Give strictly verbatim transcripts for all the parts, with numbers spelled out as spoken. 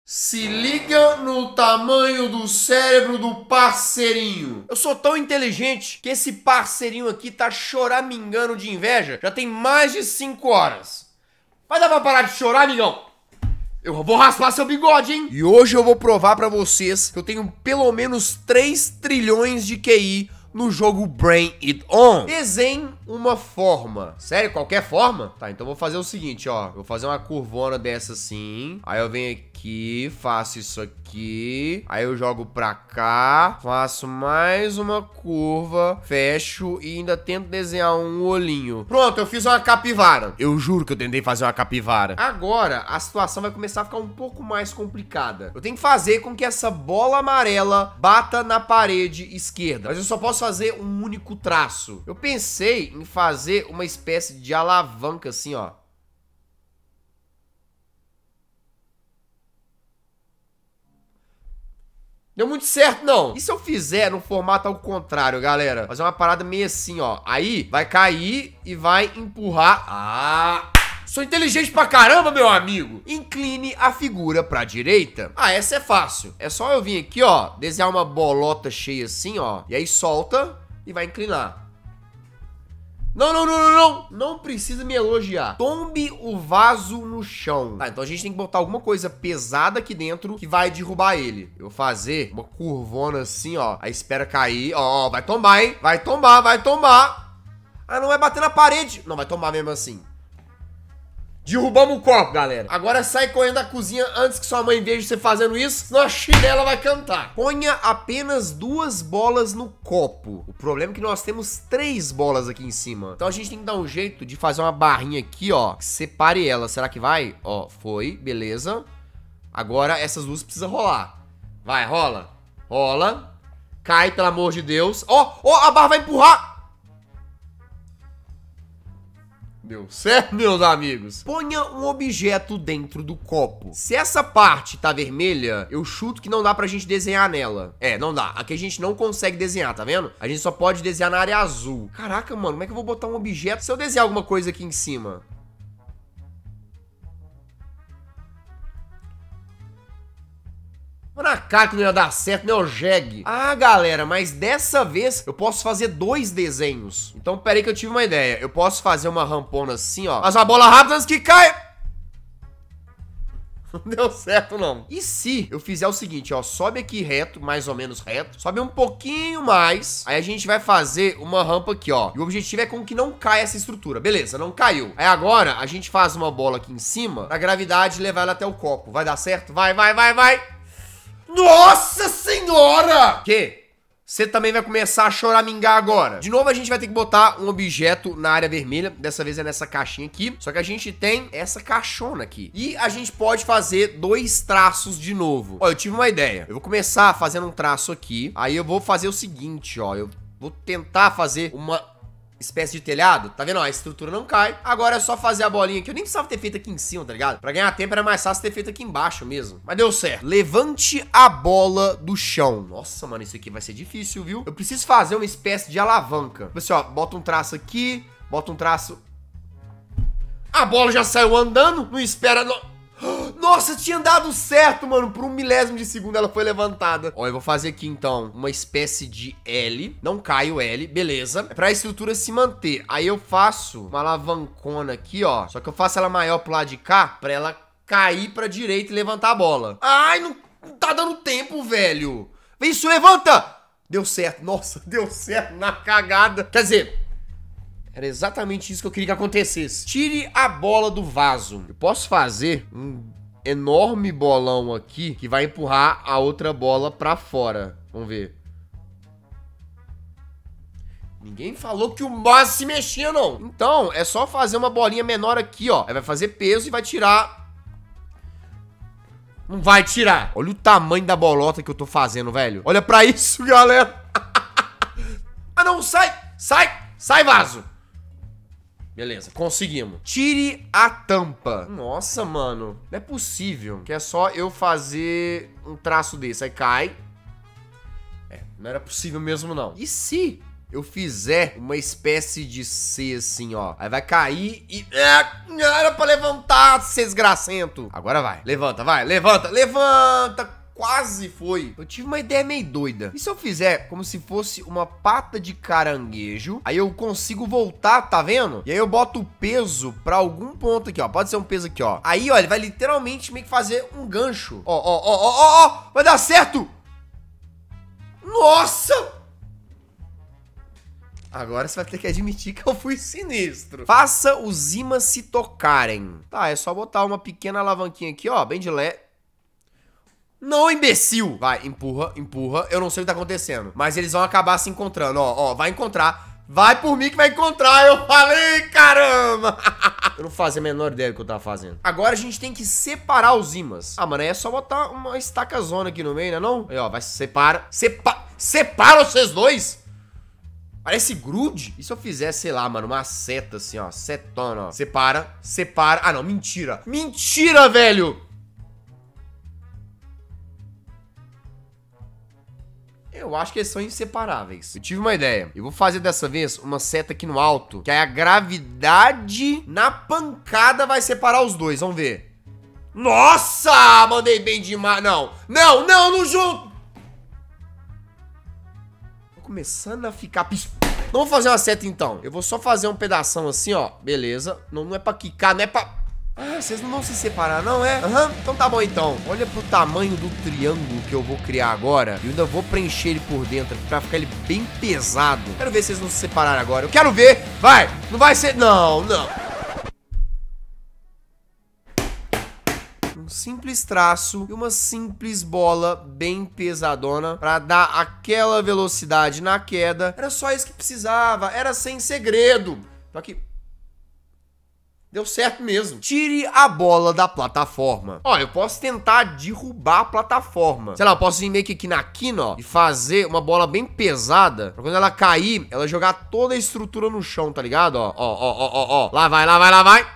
Se liga no tamanho do cérebro do parceirinho. Eu sou tão inteligente que esse parceirinho aqui tá choramingando de inveja já tem mais de cinco horas. Vai dar pra parar de chorar, amigão? Eu vou raspar seu bigode, hein? E hoje eu vou provar pra vocês que eu tenho pelo menos três trilhões de Q I no jogo Brain It On. Desenhe uma forma. Sério? Qualquer forma? Tá, então eu vou fazer o seguinte, ó. Eu vou fazer uma curvona dessa assim. Aí eu venho aqui, faço isso aqui. Aí eu jogo pra cá. Faço mais uma curva. Fecho e ainda tento desenhar um olhinho. Pronto, eu fiz uma capivara. Eu juro que eu tentei fazer uma capivara. Agora, a situação vai começar a ficar um pouco mais complicada. Eu tenho que fazer com que essa bola amarela bata na parede esquerda. Mas eu só posso fazer um único traço. Eu pensei em fazer uma espécie de alavanca assim, ó. Deu muito certo, não. E se eu fizer no formato ao contrário, galera? Fazer uma parada meio assim, ó. Aí vai cair e vai empurrar. Ah! Sou inteligente pra caramba, meu amigo. Incline a figura pra direita. Ah, essa é fácil. É só eu vir aqui, ó, desenhar uma bolota cheia assim, ó. E aí solta e vai inclinar. Não, não, não, não, não. Não precisa me elogiar. Tombe o vaso no chão. Tá, então a gente tem que botar alguma coisa pesada aqui dentro que vai derrubar ele. Eu vou fazer uma curvona assim, ó. Aí espera cair. Ó, ó, vai tombar, hein? Vai tombar, vai tombar. Ah, não vai bater na parede. Não, vai tombar mesmo assim. Derrubamos o copo, galera. Agora sai correndo da cozinha antes que sua mãe veja você fazendo isso, senão a chinela vai cantar. Ponha apenas duas bolas no copo. O problema é que nós temos três bolas aqui em cima. Então a gente tem que dar um jeito de fazer uma barrinha aqui, ó, que separe elas. Será que vai? Ó, foi, beleza. Agora essas duas precisam rolar. Vai, rola. Rola. Cai, pelo amor de Deus. Ó, ó, a barra vai empurrar. Deu certo, meus amigos? Ponha um objeto dentro do copo. Se essa parte tá vermelha, eu chuto que não dá pra gente desenhar nela. É, não dá. Aqui a gente não consegue desenhar, tá vendo? A gente só pode desenhar na área azul. Caraca, mano, como é que eu vou botar um objeto se eu desenhar alguma coisa aqui em cima? Na cara que não ia dar certo, né, o jegue. Ah, galera, mas dessa vez eu posso fazer dois desenhos. Então, peraí que eu tive uma ideia. Eu posso fazer uma rampona assim, ó. Mas uma bola rápida antes que caia. Não deu certo, não. E se eu fizer o seguinte, ó. Sobe aqui reto, mais ou menos reto. Sobe um pouquinho mais. Aí a gente vai fazer uma rampa aqui, ó. E o objetivo é com que não caia essa estrutura. Beleza, não caiu. Aí agora a gente faz uma bola aqui em cima pra gravidade levar ela até o copo. Vai dar certo? Vai, vai, vai, vai. Nossa senhora! Que? Você também vai começar a choramingar agora. De novo, a gente vai ter que botar um objeto na área vermelha. Dessa vez é nessa caixinha aqui. Só que a gente tem essa caixona aqui. E a gente pode fazer dois traços de novo. Ó, eu tive uma ideia. Eu vou começar fazendo um traço aqui. Aí eu vou fazer o seguinte, ó. Eu vou tentar fazer uma espécie de telhado, tá vendo? Ó, a estrutura não cai. Agora é só fazer a bolinha aqui. Eu nem precisava ter feito aqui em cima, tá ligado? Pra ganhar tempo era mais fácil ter feito aqui embaixo mesmo. Mas deu certo. Levante a bola do chão. Nossa, mano, isso aqui vai ser difícil, viu? Eu preciso fazer uma espécie de alavanca. Tipo assim, ó, bota um traço aqui, bota um traço... A bola já saiu andando, não espera... No... Nossa, tinha dado certo, mano. Por um milésimo de segundo ela foi levantada. Ó, eu vou fazer aqui, então, uma espécie de L. Não cai o L, beleza. É pra estrutura se manter. Aí eu faço uma alavancona aqui, ó. Só que eu faço ela maior pro lado de cá, pra ela cair pra direita e levantar a bola. Ai, não, não tá dando tempo, velho. Vem, isso, levanta! Deu certo. Nossa, deu certo na cagada. Quer dizer... Era exatamente isso que eu queria que acontecesse. Tire a bola do vaso. Eu posso fazer um enorme bolão aqui que vai empurrar a outra bola pra fora. Vamos ver. Ninguém falou que o vaso se mexia, não. Então, é só fazer uma bolinha menor aqui, ó. Aí vai fazer peso e vai tirar... Não vai tirar. Olha o tamanho da bolota que eu tô fazendo, velho. Olha pra isso, galera. Ah, não, sai. Sai. Sai, vaso. Beleza, conseguimos. Tire a tampa. Nossa, mano. Não é possível. Que é só eu fazer um traço desse. Aí cai. É, não era possível mesmo, não. E se eu fizer uma espécie de C assim, ó, aí vai cair e... É, era pra levantar, seu desgracento. Agora vai, levanta, vai, levanta, levanta. Quase foi. Eu tive uma ideia meio doida. E se eu fizer como se fosse uma pata de caranguejo, aí eu consigo voltar, tá vendo? E aí eu boto o peso pra algum ponto aqui, ó. Pode ser um peso aqui, ó. Aí, ó, ele vai literalmente meio que fazer um gancho. Ó, ó, ó, ó, ó, ó. Vai dar certo. Nossa! Agora você vai ter que admitir que eu fui sinistro. Faça os ímãs se tocarem. Tá, é só botar uma pequena alavanquinha aqui, ó, bem de leve. Não, imbecil! Vai, empurra, empurra. Eu não sei o que tá acontecendo, mas eles vão acabar se encontrando, ó, ó, vai encontrar. Vai por mim que vai encontrar, eu falei, caramba! Eu não fazia a menor ideia do que eu tava fazendo. Agora a gente tem que separar os ímãs. Ah, mano, aí é só botar uma estacazona aqui no meio, né não? Aí, ó, vai, separa, separa, separa vocês dois! Parece grude. E se eu fizer, sei lá, mano, uma seta assim, ó, setona, ó. Separa, separa. Ah, não, mentira. Mentira, velho! Eu acho que eles são inseparáveis. Eu tive uma ideia. Eu vou fazer dessa vez uma seta aqui no alto, que aí a gravidade na pancada vai separar os dois. Vamos ver. Nossa! Mandei bem demais. Não, não, não, não junto. Tô começando a ficar pistola. Não vou fazer uma seta então. Eu vou só fazer um pedação assim, ó. Beleza. Não, não é pra quicar, não é pra... Ah, vocês não vão se separar, não, é? Aham, uhum. Então tá bom, então. Olha pro tamanho do triângulo que eu vou criar agora. E ainda vou preencher ele por dentro pra ficar ele bem pesado. Quero ver se vocês vão se separar agora. Eu quero ver. Vai. Não vai ser... Não, não. Um simples traço e uma simples bola bem pesadona pra dar aquela velocidade na queda. Era só isso que precisava. Era sem segredo. Só que... deu certo mesmo. Tire a bola da plataforma. Olha, eu posso tentar derrubar a plataforma. Sei lá, eu posso vir meio que aqui na quina, ó, e fazer uma bola bem pesada, pra quando ela cair, ela jogar toda a estrutura no chão, tá ligado? Ó, ó, ó, ó, ó, ó. Lá vai, lá vai, lá vai.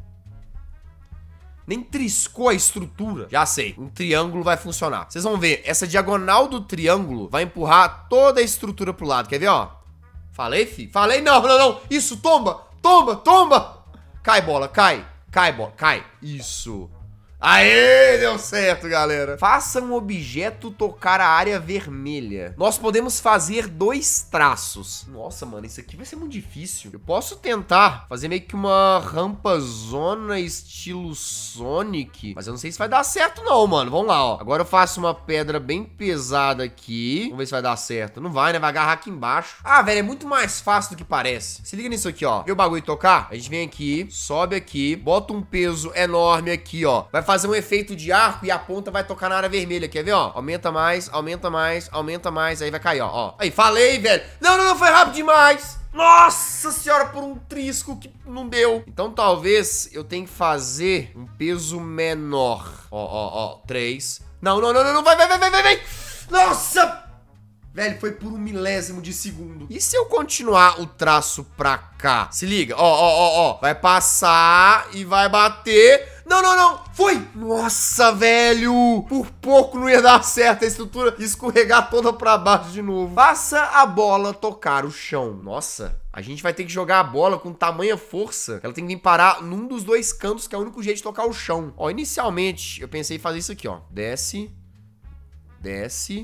Nem triscou a estrutura. Já sei, um triângulo vai funcionar. Vocês vão ver, essa diagonal do triângulo vai empurrar toda a estrutura pro lado. Quer ver, ó? Falei, fi? Falei, não, não, não. Isso, tomba, tomba, tomba. Cai, bola, cai. Cai, bola, cai. Isso. Aê, deu certo, galera. Faça um objeto tocar a área vermelha. Nós podemos fazer dois traços. Nossa, mano, isso aqui vai ser muito difícil. Eu posso tentar fazer meio que uma rampa zona estilo Sonic, mas eu não sei se vai dar certo não, mano. Vamos lá, ó. Agora eu faço uma pedra bem pesada aqui. Vamos ver se vai dar certo. Não vai, né? Vai agarrar aqui embaixo. Ah, velho, é muito mais fácil do que parece. Se liga nisso aqui, ó. Vê o bagulho tocar? A gente vem aqui, sobe aqui, bota um peso enorme aqui, ó. Vai fazer um efeito de arco e a ponta vai tocar na área vermelha. Quer ver, ó? Aumenta mais, aumenta mais, aumenta mais. Aí vai cair, ó. ó. Aí, falei, velho. Não, não, não, foi rápido demais. Nossa senhora, por um trisco que não deu. Então, talvez eu tenha que fazer um peso menor. Ó, ó, ó. Três. Não, não, não, não, não. Vai, vai, vai, vai, vai, vai. Nossa! Velho, foi por um milésimo de segundo. E se eu continuar o traço pra cá? Se liga, ó, ó, ó, ó. Vai passar e vai bater. Não, não, não. Foi. Nossa, velho. Por pouco não ia dar certo a estrutura escorregar toda pra baixo de novo. Faça a bola tocar o chão. Nossa, a gente vai ter que jogar a bola com tamanha força. Ela tem que vir parar num dos dois cantos, que é o único jeito de tocar o chão. Ó, inicialmente, eu pensei em fazer isso aqui, ó. Desce. Desce.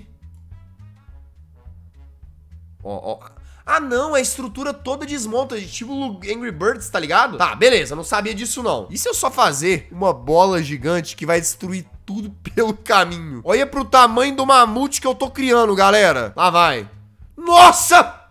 Ó, ó. Ah, não, a estrutura toda desmonta, tipo Angry Birds, tá ligado? Tá, beleza, não sabia disso não. E se eu só fazer uma bola gigante que vai destruir tudo pelo caminho? Olha pro tamanho do mamute que eu tô criando, galera. Lá vai. Nossa!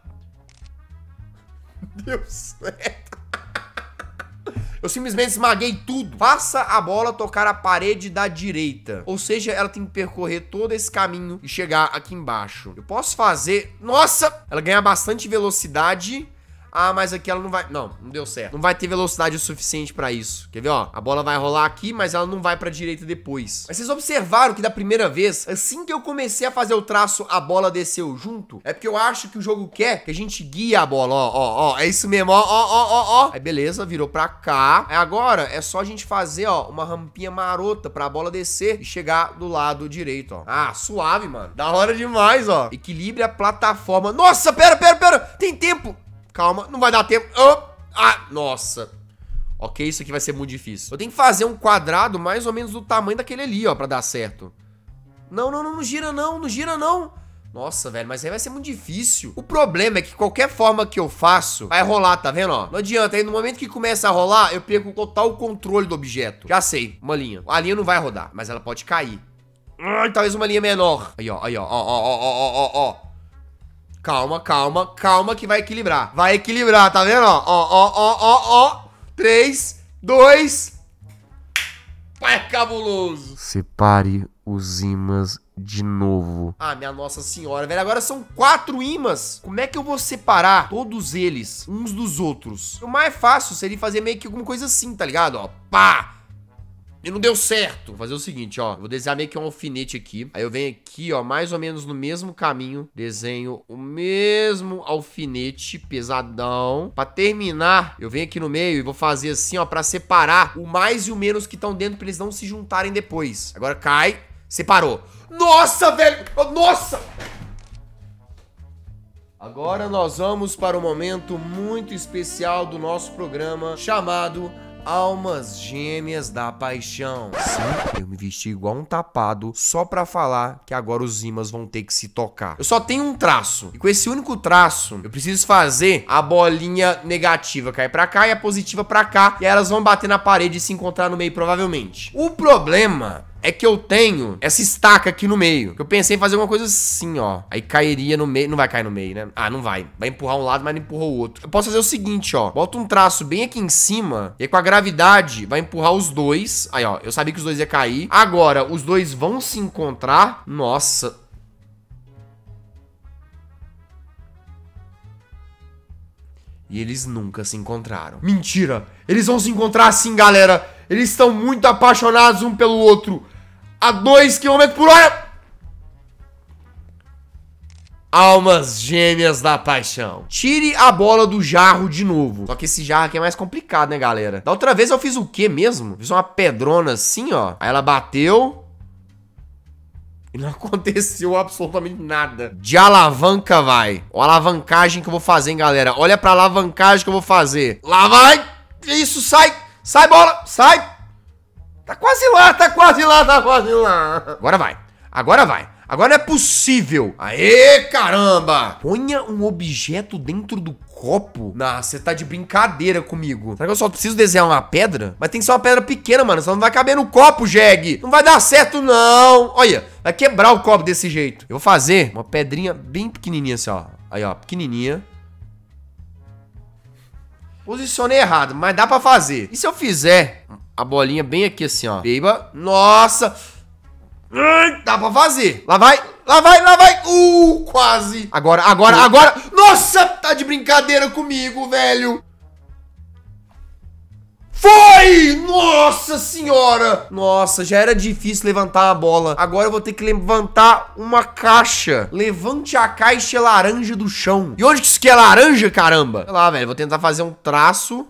Deu certo. Eu simplesmente esmaguei tudo. Faça a bola tocar a parede da direita. Ou seja, ela tem que percorrer todo esse caminho e chegar aqui embaixo. Eu posso fazer... Nossa! Ela ganha bastante velocidade. Ah, mas aqui ela não vai... Não, não deu certo. Não vai ter velocidade o suficiente pra isso. Quer ver, ó? A bola vai rolar aqui, mas ela não vai pra direita depois. Mas vocês observaram que da primeira vez, assim que eu comecei a fazer o traço, a bola desceu junto? É porque eu acho que o jogo quer que a gente guie a bola, ó, ó, ó. É isso mesmo, ó, ó, ó, ó, ó. Aí beleza, virou pra cá. Aí agora é só a gente fazer, ó, uma rampinha marota pra bola descer e chegar do lado direito, ó. Ah, suave, mano. Da hora demais, ó. Equilibre a plataforma. Nossa, pera, pera, pera. Tem tempo. Calma, não vai dar tempo. Oh. Ah, nossa. Ok, isso aqui vai ser muito difícil. Eu tenho que fazer um quadrado mais ou menos do tamanho daquele ali, ó, pra dar certo. Não, não, não, não gira não, não gira não. Nossa, velho, mas aí vai ser muito difícil. O problema é que qualquer forma que eu faço, vai rolar, tá vendo, ó? Não adianta, aí no momento que começa a rolar, eu perco total controle do objeto. Já sei, uma linha. A linha não vai rodar, mas ela pode cair. Ai, talvez uma linha menor. Aí, ó, aí, ó, ó, ó, ó, ó, ó, ó. Calma, calma, calma que vai equilibrar. Vai equilibrar, tá vendo, ó? Ó, ó, ó, ó, ó. três, dois... Pai cabuloso. Separe os ímãs de novo. Ah, minha nossa senhora, velho. Agora são quatro ímãs. Como é que eu vou separar todos eles uns dos outros? O mais fácil seria fazer meio que alguma coisa assim, tá ligado? Ó, pá! E não deu certo. Vou fazer o seguinte, ó. Vou desenhar meio que um alfinete aqui. Aí eu venho aqui, ó, mais ou menos no mesmo caminho. Desenho o mesmo alfinete pesadão. Pra terminar, eu venho aqui no meio e vou fazer assim, ó, pra separar o mais e o menos que estão dentro pra eles não se juntarem depois. Agora cai. Separou. Nossa, velho! Nossa! Agora nós vamos para um momento muito especial do nosso programa chamado Almas Gêmeas da Paixão. Sim, eu me vesti igual um tapado só pra falar que agora os ímãs vão ter que se tocar. Eu só tenho um traço. E com esse único traço, eu preciso fazer a bolinha negativa cair pra cá e a positiva pra cá. E aí elas vão bater na parede e se encontrar no meio, provavelmente. O problema é que eu tenho essa estaca aqui no meio. Que eu pensei em fazer uma coisa assim, ó. Aí cairia no meio. Não vai cair no meio, né? Ah, não vai. Vai empurrar um lado, mas não empurra o outro. Eu posso fazer o seguinte, ó. Bota um traço bem aqui em cima. E aí com a gravidade vai empurrar os dois. Aí, ó. Eu sabia que os dois iam cair. Agora, os dois vão se encontrar. Nossa. E eles nunca se encontraram. Mentira! Eles vão se encontrar sim, galera! Eles estão muito apaixonados um pelo outro. A dois quilômetros por hora. Almas Gêmeas da Paixão. Tire a bola do jarro de novo. Só que esse jarro aqui é mais complicado, né, galera? Da outra vez eu fiz o quê mesmo? Fiz uma pedrona assim, ó. Aí ela bateu. E não aconteceu absolutamente nada. De alavanca vai. Ó a alavancagem que eu vou fazer, hein, galera. Olha pra alavancagem que eu vou fazer. Lá vai. Isso, sai. Sai, bola. Sai. Tá quase lá, tá quase lá, tá quase lá. Agora vai. Agora vai. Agora é possível. Aê, caramba. Ponha um objeto dentro do copo. Nah, você tá de brincadeira comigo. Será que eu só preciso desenhar uma pedra? Mas tem que ser uma pedra pequena, mano. Senão não vai caber no copo, Jeg. Não vai dar certo, não. Olha, vai quebrar o copo desse jeito. Eu vou fazer uma pedrinha bem pequenininha assim, ó. Aí, ó, pequenininha. Posicionei errado, mas dá pra fazer. E se eu fizer a bolinha bem aqui assim, ó. Beba. Nossa. Dá pra fazer. Lá vai, lá vai, lá vai. Uh, quase. Agora, agora, agora. Nossa, tá de brincadeira comigo, velho. Foi! Nossa senhora! Nossa, já era difícil levantar a bola. Agora eu vou ter que levantar uma caixa. Levante a caixa laranja do chão. E onde que isso aqui é laranja, caramba? Sei lá, velho. Vou tentar fazer um traço.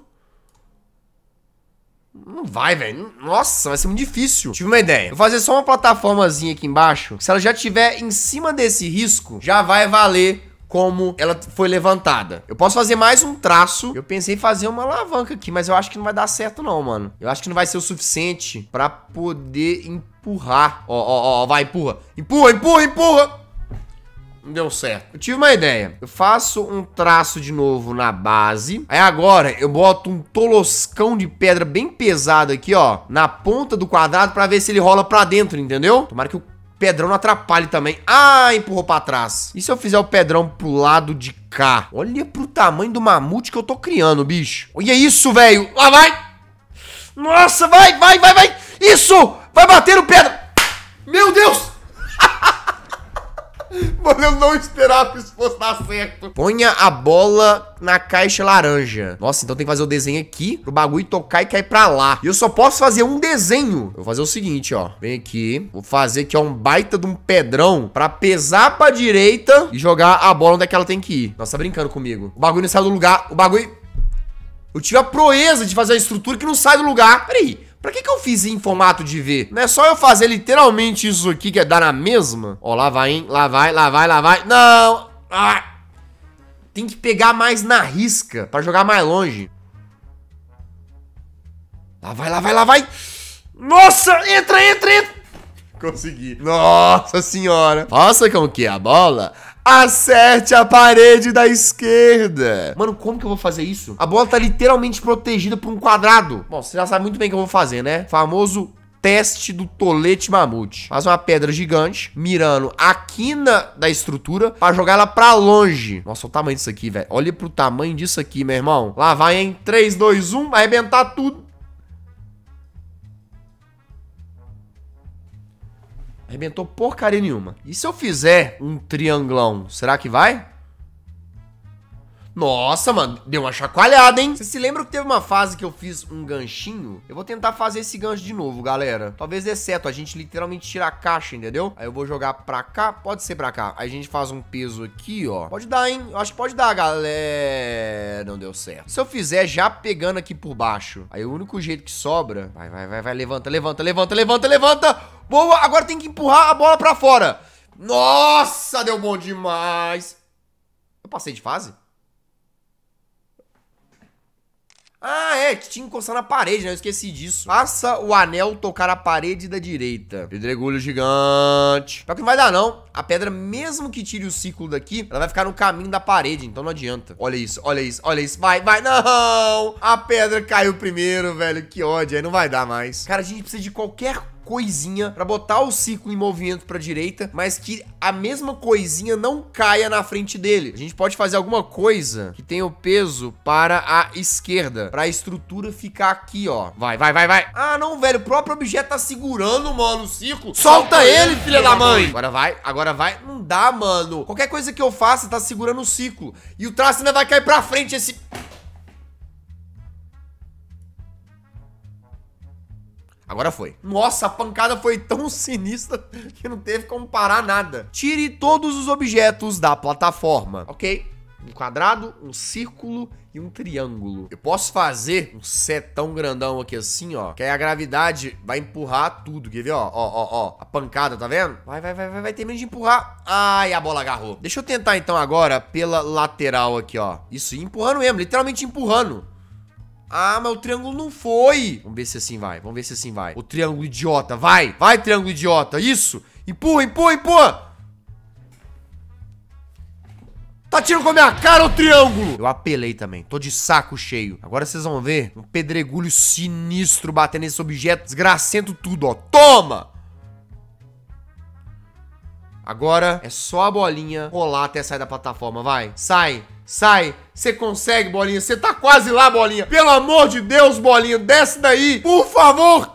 Não vai, velho. Nossa, vai ser muito difícil. Tive uma ideia. Vou fazer só uma plataformazinha aqui embaixo. Se ela já estiver em cima desse risco, já vai valer como ela foi levantada. Eu posso fazer mais um traço. Eu pensei em fazer uma alavanca aqui, mas eu acho que não vai dar certo não, mano. Eu acho que não vai ser o suficiente pra poder empurrar. Ó, ó, ó, vai, empurra. Empurra, empurra, empurra. Não deu certo. Eu tive uma ideia. Eu faço um traço de novo na base. Aí agora eu boto um toloscão de pedra bem pesado aqui, ó, na ponta do quadrado pra ver se ele rola pra dentro, entendeu? Tomara que o pedrão não atrapalhe também. Ah, empurrou pra trás. E se eu fizer o pedrão pro lado de cá? Olha pro tamanho do mamute que eu tô criando, bicho. Olha isso, velho. Lá vai. Nossa, vai, vai, vai, vai. Isso. Vai bater no pedra. Meu Deus. Mano, eu não esperava que isso fosse dar certo. Ponha a bola na caixa laranja. Nossa, então tem que fazer o desenho aqui pro bagulho tocar e cair pra lá. E eu só posso fazer um desenho. Eu vou fazer o seguinte, ó. Vem aqui. Vou fazer aqui, ó, um baita de um pedrão pra pesar pra direita e jogar a bola onde é que ela tem que ir. Nossa, tá brincando comigo. O bagulho não saiu do lugar. O bagulho... Eu tive a proeza de fazer a estrutura que não sai do lugar. Peraí. Pra que que eu fiz em formato de V? Não é só eu fazer literalmente isso aqui que é dar na mesma? Ó, lá vai, hein? Lá vai, lá vai, lá vai. Não! Ah! Tem que pegar mais na risca pra jogar mais longe. Lá vai, lá vai, lá vai. Nossa! Entra, entra, entra! Consegui. Nossa senhora. Faça com que a bola acerte a parede da esquerda. Mano, como que eu vou fazer isso? A bola tá literalmente protegida por um quadrado. Bom, você já sabe muito bem o que eu vou fazer, né? Famoso teste do tolete mamute. Faz uma pedra gigante, mirando a quina da estrutura pra jogar ela pra longe. Nossa, o tamanho disso aqui, velho. Olha pro tamanho disso aqui, meu irmão. Lá vai, hein? três, dois, um. Vai arrebentar tudo. Arrebentou porcaria nenhuma. E se eu fizer um triangulão, será que vai? Nossa, mano, deu uma chacoalhada, hein? Você se lembra que teve uma fase que eu fiz um ganchinho? Eu vou tentar fazer esse gancho de novo, galera. Talvez dê certo, a gente literalmente tira a caixa, entendeu? Aí eu vou jogar pra cá, pode ser pra cá. Aí a gente faz um peso aqui, ó. Pode dar, hein? Eu acho que pode dar, galera. Não deu certo. Se eu fizer já pegando aqui por baixo, aí o único jeito que sobra... Vai, vai, vai, vai, levanta, levanta, levanta, levanta, levanta. Boa, agora tem que empurrar a bola pra fora. Nossa, deu bom demais. Eu passei de fase? Ah, é, que tinha que encostar na parede, né? Eu esqueci disso. Faça o anel tocar a parede da direita. Pedregulho gigante. Só que não vai dar, não. A pedra, mesmo que tire o círculo daqui, ela vai ficar no caminho da parede, então não adianta. Olha isso, olha isso, olha isso. Vai, vai, não! A pedra caiu primeiro, velho. Que ódio, aí não vai dar mais. Cara, a gente precisa de qualquer coisinha pra botar o ciclo em movimento pra direita, mas que a mesma coisinha não caia na frente dele. A gente pode fazer alguma coisa que tenha o peso para a esquerda, pra estrutura ficar aqui, ó. Vai, vai, vai, vai. Ah, não, velho, o próprio objeto tá segurando, mano, o ciclo. Solta ele, filha da mãe. Agora vai, agora vai. Não dá, mano. Qualquer coisa que eu faça tá segurando o ciclo. E o traço ainda vai cair pra frente, esse... Agora foi. Nossa, a pancada foi tão sinistra que não teve como parar nada. Tire todos os objetos da plataforma, ok? Um quadrado, um círculo e um triângulo. Eu posso fazer um setão grandão aqui assim, ó. Que aí a gravidade vai empurrar tudo. Quer ver, ó? Ó, ó, ó. A pancada, tá vendo? Vai, vai, vai, vai, vai terminar de empurrar. Ai, a bola agarrou. Deixa eu tentar então agora pela lateral aqui, ó. Isso, empurrando mesmo, literalmente empurrando. Ah, mas o triângulo não foi. Vamos ver se assim vai, vamos ver se assim vai. O triângulo idiota, vai. Vai, triângulo idiota, isso. Empurra, empurra, empurra. Tá tirando com a minha cara o triângulo. Eu apelei também, tô de saco cheio. Agora vocês vão ver um pedregulho sinistro batendo nesse objeto, desgracento tudo, ó. Toma. Agora é só a bolinha rolar até sair da plataforma, vai. Sai. Sai, você consegue, bolinha, você tá quase lá, bolinha. Pelo amor de Deus, bolinha, desce daí, por favor.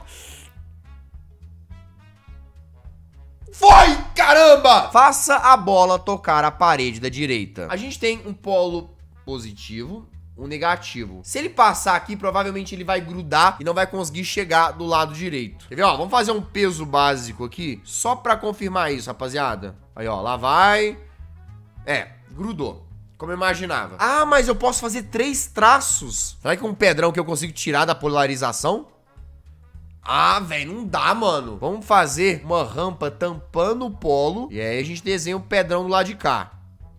Foi, caramba! Faça a bola tocar a parede da direita. A gente tem um polo positivo, um negativo. Se ele passar aqui, provavelmente ele vai grudar e não vai conseguir chegar do lado direito. Quer ver, ó, vamos fazer um peso básico aqui, só pra confirmar isso, rapaziada. Aí, ó, lá vai. É, grudou. Como eu imaginava. Ah, mas eu posso fazer três traços. Será que com um pedrão que eu consigo tirar da polarização? Ah, velho, não dá, mano. Vamos fazer uma rampa tampando o polo. E aí a gente desenha um pedrão do lado de cá.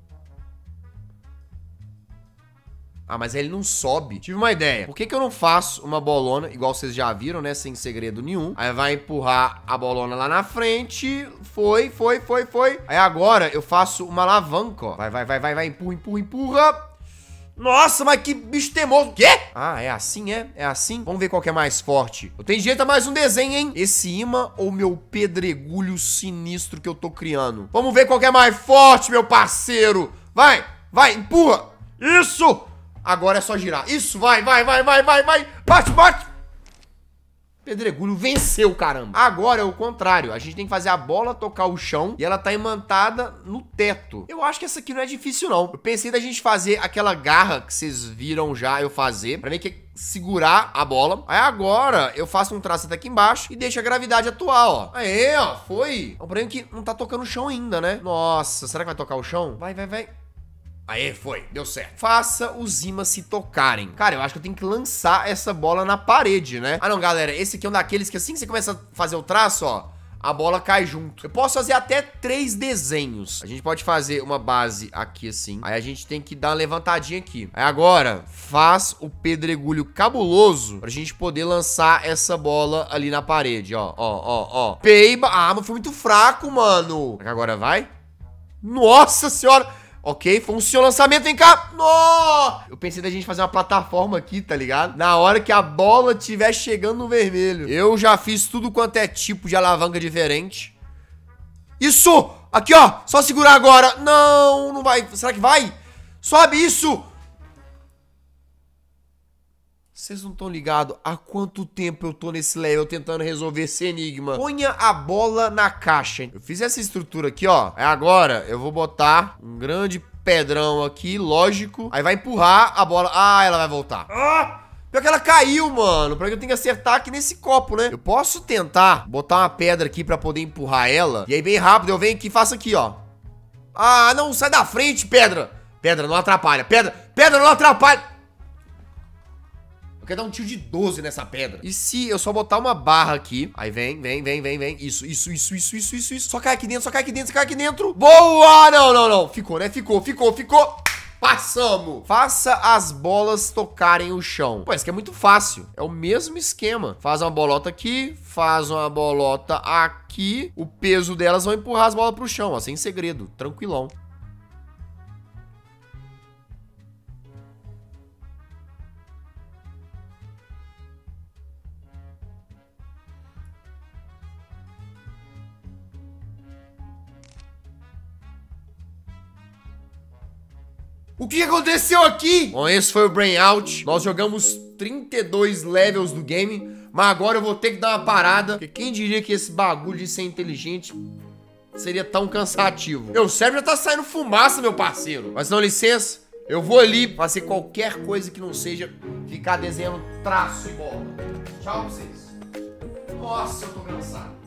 Ah, mas aí ele não sobe. Tive uma ideia. Por que que eu não faço uma bolona, igual vocês já viram, né? Sem segredo nenhum. Aí vai empurrar a bolona lá na frente. Foi, foi, foi, foi. Aí agora eu faço uma alavanca, ó. Vai, vai, vai, vai, vai. Empurra, empurra, empurra. Nossa, mas que bicho teimoso. Quê? Ah, é assim, é? É assim? Vamos ver qual que é mais forte. Eu tenho direito a mais um desenho, hein? Esse imã ou meu pedregulho sinistro que eu tô criando? Vamos ver qual que é mais forte, meu parceiro. Vai, vai, empurra. Isso! Agora é só girar. Isso, vai, vai, vai, vai, vai, vai. Bate, bate. Pedregulho venceu, caramba. Agora é o contrário. A gente tem que fazer a bola tocar o chão e ela tá imantada no teto. Eu acho que essa aqui não é difícil, não. Eu pensei da gente fazer aquela garra que vocês viram já eu fazer, pra ver que é segurar a bola. Aí agora eu faço um traço até aqui embaixo e deixo a gravidade atuar, ó. Aê, ó, foi. O problema é que não tá tocando o chão ainda, né? Nossa, será que vai tocar o chão? Vai, vai, vai. Aê, foi, deu certo. Faça os ímãs se tocarem. Cara, eu acho que eu tenho que lançar essa bola na parede, né? Ah, não, galera, esse aqui é um daqueles que assim que você começa a fazer o traço, ó, a bola cai junto. Eu posso fazer até três desenhos. A gente pode fazer uma base aqui assim. Aí a gente tem que dar uma levantadinha aqui. Aí agora, faz o pedregulho cabuloso pra gente poder lançar essa bola ali na parede, ó, ó, ó, ó. Peiba. Ah, mas foi muito fraco, mano. Agora vai. Nossa senhora. Ok, foi um seu lançamento, vem cá. Nossa! Eu pensei da gente fazer uma plataforma aqui, tá ligado? Na hora que a bola estiver chegando no vermelho. Eu já fiz tudo quanto é tipo de alavanca diferente. Isso! Aqui, ó. Só segurar agora. Não, não vai. Será que vai? Sobe isso! Vocês não estão ligados há quanto tempo eu tô nesse level tentando resolver esse enigma. Ponha a bola na caixa. Eu fiz essa estrutura aqui, ó. Aí agora eu vou botar um grande pedrão aqui, lógico. Aí vai empurrar a bola. Ah, ela vai voltar. Ah! Pior que ela caiu, mano. Pra que eu tenho que acertar aqui nesse copo, né? Eu posso tentar botar uma pedra aqui pra poder empurrar ela. E aí bem rápido eu venho aqui e faço aqui, ó. Ah, não, sai da frente, pedra. Pedra, não atrapalha. Pedra, pedra, não atrapalha. Eu quero dar um tiro de doze nessa pedra. E se eu só botar uma barra aqui? Aí vem, vem, vem, vem, vem. Isso, isso, isso, isso, isso, isso, isso. Só cai aqui dentro, só cai aqui dentro, só cai aqui dentro. Boa! Não, não, não. Ficou, né? Ficou, ficou, ficou. Passamos. Faça as bolas tocarem o chão. Pô, isso aqui é muito fácil. É o mesmo esquema. Faz uma bolota aqui, faz uma bolota aqui. O peso delas vai empurrar as bolas pro chão, ó. Sem segredo. Tranquilão. O que aconteceu aqui? Bom, esse foi o Brain Out. Nós jogamos trinta e dois levels do game, mas agora eu vou ter que dar uma parada, porque quem diria que esse bagulho de ser inteligente seria tão cansativo. Meu cérebro já tá saindo fumaça, meu parceiro. Mas não, licença, eu vou ali fazer qualquer coisa que não seja ficar desenhando traço e bola. Tchau pra vocês. Nossa, eu tô cansado.